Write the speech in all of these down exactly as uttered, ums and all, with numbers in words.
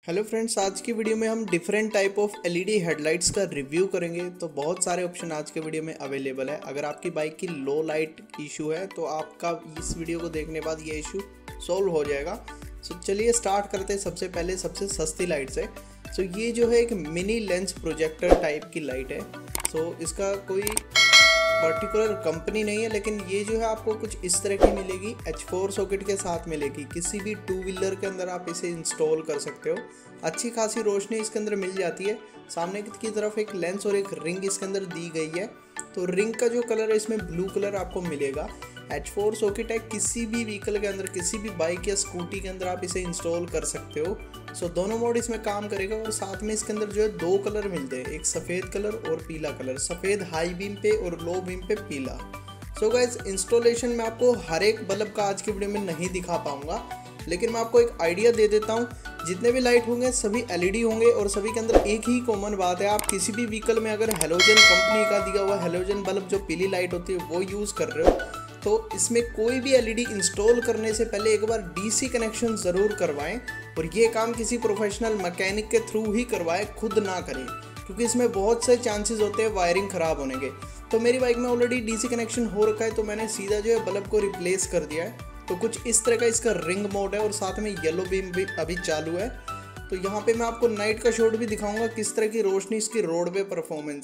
Hello friends, आज की video में हम different type of LED headlights का रिव्यू करेंगे। तो बहुत सारे ऑप्शन आज के वीडियो में अवेलेबल है। अगर आपकी बाइक की लो लाइट इशू है तो आपका इस वीडियो को देखने बाद ये इशू सॉल्व हो जाएगा। सो चलिए स्टार्ट करते हैं। सबसे पहले सबसे सस्ती लाइट से। सो ये जो है एक मिनी लेंस प्रोजेक्टर टाइप की लाइट है। सो इसका कोई पर्टिकुलर कंपनी नहीं है, लेकिन ये जो है आपको कुछ इस तरह की मिलेगी। एच फोर सॉकेट के साथ मिलेगी। किसी भी टू व्हीलर के अंदर आप इसे इंस्टॉल कर सकते हो। अच्छी खासी रोशनी इसके अंदर मिल जाती है। सामने की तरफ एक लेंस और एक रिंग इसके अंदर दी गई है। तो रिंग का जो कलर है इसमें ब्लू कलर आपको मिलेगा। एच फोर सॉकेट है। किसी भी व्हीकल के अंदर, किसी भी बाइक या स्कूटी के अंदर आप इसे इंस्टॉल कर सकते हो। सो दोनों मोड इसमें काम करेगा। और साथ में इसके अंदर जो है दो कलर मिलते हैं, एक सफ़ेद कलर और पीला कलर। सफ़ेद हाई बीम पे और लो बीम पे पीला। सो गाइस, इंस्टॉलेशन में आपको हर एक बल्ब का आज की वीडियो में नहीं दिखा पाऊंगा, लेकिन मैं आपको एक आइडिया दे देता हूँ। जितने भी लाइट होंगे सभी एलईडी होंगे और सभी के अंदर एक ही कॉमन बात है। आप किसी भी व्हीकल में अगर हेलोजन कंपनी का दिया हुआ हेलोजन बल्ब जो पीली लाइट होती है वो यूज़ कर रहे हो, तो इसमें कोई भी एलईडी इंस्टॉल करने से पहले एक बार डीसी कनेक्शन ज़रूर करवाएं। और ये काम किसी प्रोफेशनल मैकेनिक के थ्रू ही करवाएं, खुद ना करें, क्योंकि इसमें बहुत से चांसेस होते हैं वायरिंग ख़राब होने के। तो मेरी बाइक में ऑलरेडी डीसी कनेक्शन हो रखा है, तो मैंने सीधा जो है बल्ब को रिप्लेस कर दिया है। तो कुछ इस तरह का इसका रिंग मोड है और साथ में येलो बीम भी अभी चालू है। तो यहाँ पे मैं आपको नाइट का शॉट भी दिखाऊंगा, किस तरह की रोशनी इसकी रोड पे परफॉर्मेंस।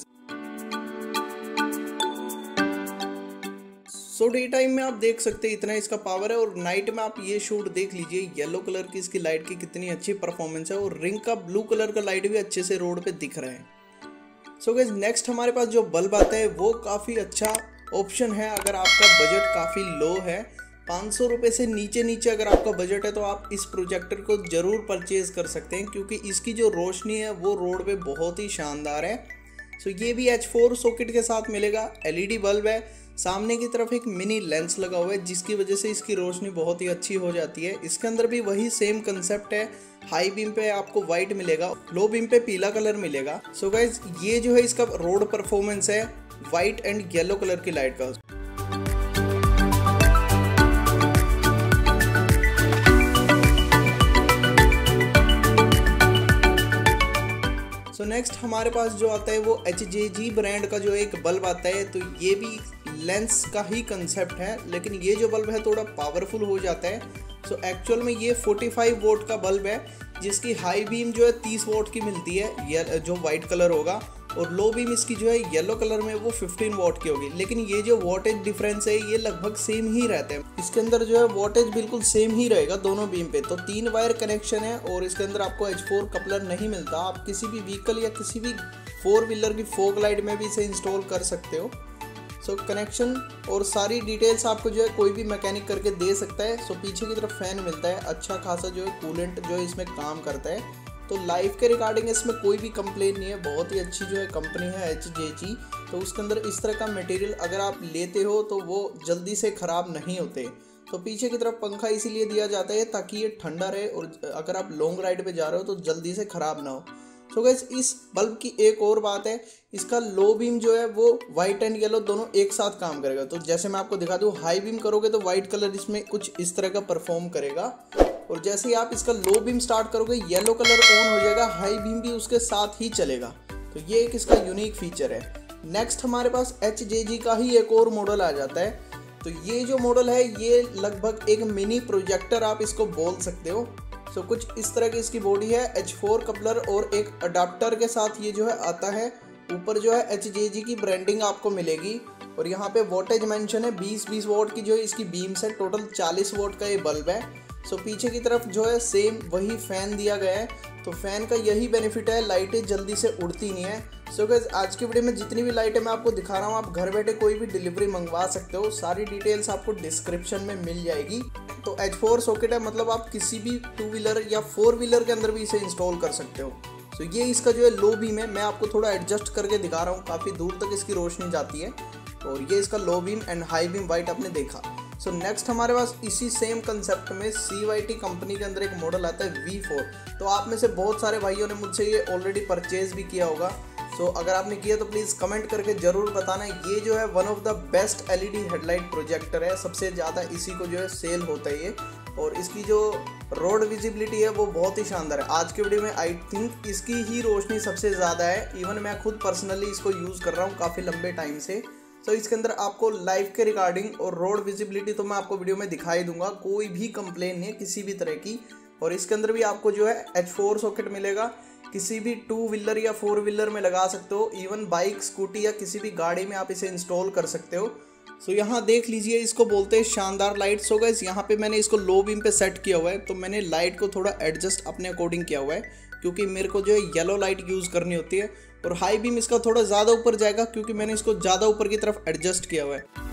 सो डे टाइम में आप देख सकते हैं इतना इसका पावर है, और नाइट में आप ये शॉट देख लीजिए येलो कलर की इसकी लाइट की कितनी अच्छी परफॉर्मेंस है। और रिंग का ब्लू कलर का लाइट भी अच्छे से रोड पे दिख रहा है। सो गाइस, नेक्स्ट हमारे पास जो बल्ब आता है वो काफ़ी अच्छा ऑप्शन है। अगर आपका बजट काफ़ी लो है, पाँच सौ रुपये से नीचे नीचे अगर आपका बजट है, तो आप इस प्रोजेक्टर को ज़रूर परचेज़ कर सकते हैं, क्योंकि इसकी जो रोशनी है वो रोड पे बहुत ही शानदार है। सो ये भी एच फोर सॉकेट के साथ मिलेगा। एलईडी बल्ब है। सामने की तरफ एक मिनी लेंस लगा हुआ है, जिसकी वजह से इसकी रोशनी बहुत ही अच्छी हो जाती है। इसके अंदर भी वही सेम कंसेप्ट है। हाई बीम पे आपको वाइट मिलेगा, लो बीम पे पीला कलर मिलेगा। सो गाइज, ये जो है इसका रोड परफॉर्मेंस है वाइट एंड येलो कलर की लाइट का। सो so नेक्स्ट हमारे पास जो आता है वो एच जे जी ब्रांड का जो एक बल्ब आता है। तो ये भी लेंस का ही कंसेप्ट है, लेकिन ये जो बल्ब है थोड़ा पावरफुल हो जाता है। सो so एक्चुअल में ये पैंतालीस वोट का बल्ब है, जिसकी हाई बीम जो है तीस वोट की मिलती है, ये जो वाइट कलर होगा। और लो बीम इसकी जो है येलो कलर में वो पंद्रह वोट की होगी। लेकिन ये जो वोटेज डिफरेंस है ये लगभग सेम ही रहते हैं। इसके अंदर जो है वोटेज बिल्कुल सेम ही रहेगा दोनों बीम पे। तो तीन वायर कनेक्शन है और इसके अंदर आपको एच फोर कपलर नहीं मिलता। आप किसी भी व्हीकल या किसी भी फोर व्हीलर की फोग लाइट में भी इसे इंस्टॉल कर सकते हो। सो so, कनेक्शन और सारी डिटेल्स आपको जो है कोई भी मैकेनिक करके दे सकता है। सो so, पीछे की तरफ फैन मिलता है, अच्छा खासा जो है कूलेंट जो है इसमें काम करता है। तो लाइफ के रिगार्डिंग इसमें कोई भी कंप्लेन नहीं है। बहुत ही अच्छी जो है कंपनी है एच जे जी। तो उसके अंदर इस तरह का मटेरियल अगर आप लेते हो तो वो जल्दी से ख़राब नहीं होते। तो पीछे की तरफ पंखा इसीलिए दिया जाता है ताकि ये ठंडा रहे और अगर आप लॉन्ग राइड पे जा रहे हो तो जल्दी से ख़राब ना हो। सो गाइस, इस बल्ब की एक और बात है, इसका लो बीम जो है वो वाइट एंड येलो दोनों एक साथ काम करेगा। तो जैसे मैं आपको दिखा दूँ, हाई बीम करोगे तो वाइट कलर इसमें कुछ इस तरह का परफॉर्म करेगा, और जैसे ही आप इसका लो बीम स्टार्ट करोगे येलो कलर ऑन हो जाएगा, हाई बीम भी उसके साथ ही चलेगा। तो ये एक इसका यूनिक फीचर है। नेक्स्ट हमारे पास एच जे जी का ही एक और मॉडल आ जाता है। तो ये जो मॉडल है ये लगभग एक मिनी प्रोजेक्टर आप इसको बोल सकते हो। सो so, कुछ इस तरह की इसकी बॉडी है। एच फोर कपलर और एक अडाप्टर के साथ ये जो है आता है। ऊपर जो है एच जे जी की ब्रांडिंग आपको मिलेगी। और यहाँ पे वोल्टेज मेंशन है बीस बीस वोट की जो है इसकी बीम्स है। टोटल चालीस वोट का ये बल्ब है। सो so, पीछे की तरफ जो है सेम वही फ़ैन दिया गया है। तो फ़ैन का यही बेनिफिट है, लाइटें जल्दी से उड़ती नहीं है। सो so, गाइस, आज की वीडियो में जितनी भी लाइटें मैं आपको दिखा रहा हूँ, आप घर बैठे कोई भी डिलीवरी मंगवा सकते हो। सारी डिटेल्स आपको डिस्क्रिप्शन में मिल जाएगी। तो एच फोर सॉकेट है, मतलब आप किसी भी टू व्हीलर या फोर व्हीलर के अंदर भी इसे इंस्टॉल कर सकते हो। सो so, ये इसका जो है लो बीम है। मैं आपको थोड़ा एडजस्ट करके दिखा रहा हूँ, काफ़ी दूर तक इसकी रोशनी जाती है। और ये इसका low beam and high beam white आपने देखा। सो so, नेक्स्ट हमारे पास इसी सेम कंसेप्ट में सी वाई टी कंपनी के अंदर एक मॉडल आता है वी फोर। तो आप में से बहुत सारे भाइयों ने मुझसे ये ऑलरेडी परचेज भी किया होगा। सो so, अगर आपने किया तो प्लीज़ कमेंट करके ज़रूर बताना। ये जो है one of the best LED headlight projector है। सबसे ज़्यादा इसी को जो है सेल होता है ये। और इसकी जो रोड विजिबिलिटी है वो बहुत ही शानदार है। आज के वीडियो में आई थिंक इसकी ही रोशनी सबसे ज़्यादा है। इवन मैं खुद पर्सनली इसको यूज़ कर रहा हूँ काफ़ी लंबे टाइम से। तो इसके अंदर आपको लाइफ के रिगार्डिंग और रोड विजिबिलिटी तो मैं आपको वीडियो में दिखाई दूंगा, कोई भी कंप्लेन नहीं है किसी भी तरह की। और इसके अंदर भी आपको जो है एच फोर सॉकेट मिलेगा, किसी भी टू व्हीलर या फोर व्हीलर में लगा सकते हो, इवन बाइक, स्कूटी या किसी भी गाड़ी में आप इसे इंस्टॉल कर सकते हो। सो so, यहाँ देख लीजिए, इसको बोलते हैं शानदार लाइट। सो गाइस यहाँ पे मैंने इसको लो बीम पे सेट किया हुआ है, तो मैंने लाइट को थोड़ा एडजस्ट अपने अकॉर्डिंग किया हुआ है, क्योंकि मेरे को जो है येलो लाइट यूज़ करनी होती है। और हाई बीम इसका थोड़ा ज़्यादा ऊपर जाएगा, क्योंकि मैंने इसको ज़्यादा ऊपर की तरफ एडजस्ट किया हुआ है।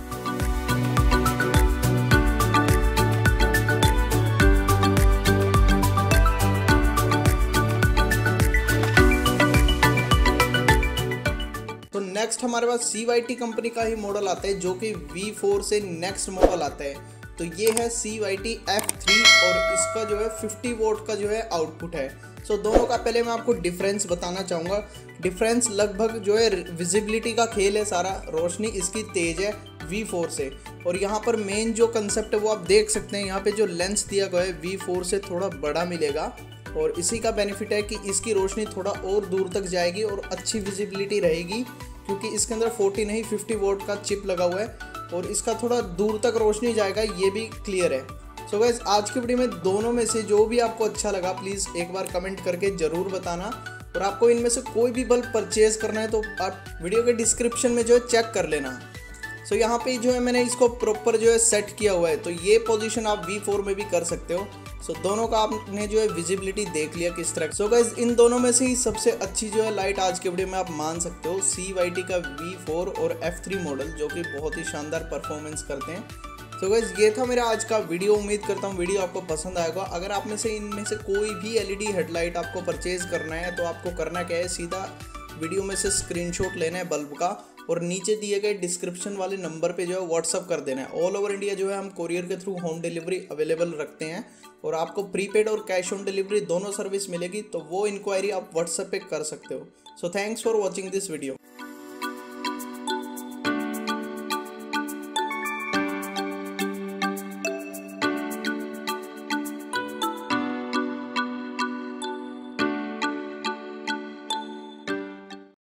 तो नेक्स्ट हमारे पास सी वाई टी कंपनी का ही मॉडल आता है, जो कि वी फोर से नेक्स्ट मॉडल आता है। तो ये है C Y T F three और इसका जो है फिफ्टी वोट का जो है आउटपुट है। सो so, दोनों का पहले मैं आपको डिफरेंस बताना चाहूँगा। डिफरेंस लगभग जो है विजिबिलिटी का खेल है सारा, रोशनी इसकी तेज़ है वी फोर से। और यहाँ पर मेन जो कंसेप्ट है वो आप देख सकते हैं, यहाँ पे जो लेंस दिया गया है वी फोर से थोड़ा बड़ा मिलेगा। और इसी का बेनिफिट है कि इसकी रोशनी थोड़ा और दूर तक जाएगी और अच्छी विजिबिलिटी रहेगी, क्योंकि इसके अंदर फोर्टी नहीं फिफ्टी वोट का चिप लगा हुआ है और इसका थोड़ा दूर तक रोशनी जाएगा, ये भी क्लियर है। सो गाइस आज की वीडियो में दोनों में से जो भी आपको अच्छा लगा प्लीज़ एक बार कमेंट करके ज़रूर बताना। और आपको इनमें से कोई भी बल्ब परचेज़ करना है तो आप वीडियो के डिस्क्रिप्शन में जो है चेक कर लेना। सो यहाँ पे जो है मैंने इसको प्रॉपर जो है सेट किया हुआ है, तो ये पोजीशन आप वी फोर में भी कर सकते हो। सो so, दोनों का आपने जो है विजिबिलिटी देख लिया किस तरह। सो गाइस इन दोनों में से ही सबसे अच्छी जो है लाइट आज के वीडियो में आप मान सकते हो सी वाई टी का वी फोर और एफ थ्री मॉडल, जो कि बहुत ही शानदार परफॉर्मेंस करते हैं। सो गाइस ये था मेरा आज का वीडियो। उम्मीद करता हूँ वीडियो आपको पसंद आएगा। अगर आप में से इनमें से कोई भी एल ई डी हेडलाइट आपको परचेज करना है तो आपको करना क्या है, सीधा वीडियो में से स्क्रीनशॉट लेना है बल्ब का और नीचे दिए गए डिस्क्रिप्शन वाले नंबर पे जो है व्हाट्सअप कर देना है। ऑल ओवर इंडिया जो है हम कोरियर के थ्रू होम डिलीवरी अवेलेबल रखते हैं और आपको प्रीपेड और कैश ऑन डिलीवरी दोनों सर्विस मिलेगी, तो वो इंक्वायरी आप व्हाट्सएप पे कर सकते हो। So thanks for watching this video.